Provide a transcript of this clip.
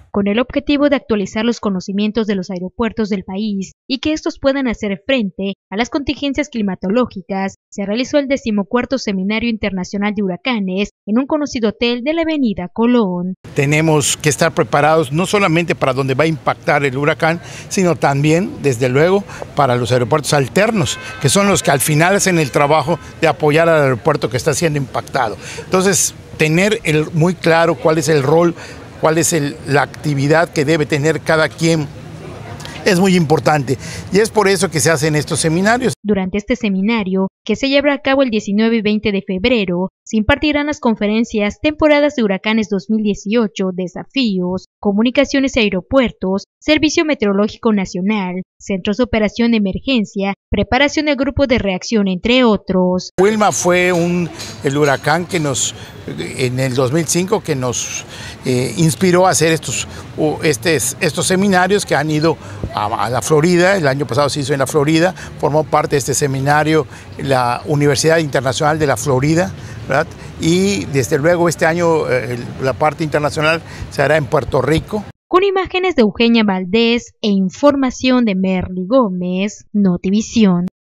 con el objetivo de actualizar los conocimientos de los aeropuertos del país y que estos puedan hacer frente a las contingencias climatológicas. Se realizó el 14º Seminario Internacional de Huracanes en un conocido hotel de la avenida Colón. Tenemos que estar preparados no solamente para donde va a impactar el huracán, sino también, desde luego, para los aeropuertos alternos, que son los que al final hacen el trabajo de apoyar al aeropuerto que está siendo impactado. Entonces, tener muy claro cuál es el rol, cuál es la actividad que debe tener cada quien es muy importante, y es por eso que se hacen estos seminarios. Durante este seminario, que se llevará a cabo el 19 y 20 de febrero, se impartirán las conferencias Temporadas de Huracanes 2018, Desafíos, Comunicaciones y Aeropuertos, Servicio Meteorológico Nacional, Centros de Operación de Emergencia, Preparación del Grupo de Reacción, entre otros. Wilma fue el huracán que en el 2005 que nos inspiró a hacer estos seminarios que han ido a la Florida. El año pasado se hizo en la Florida, formó parte de este seminario la Universidad Internacional de la Florida, ¿verdad? Y desde luego este año la parte internacional se hará en Puerto Rico. Con imágenes de Eugenia Valdés e información de Merly Gómez, Notivisión.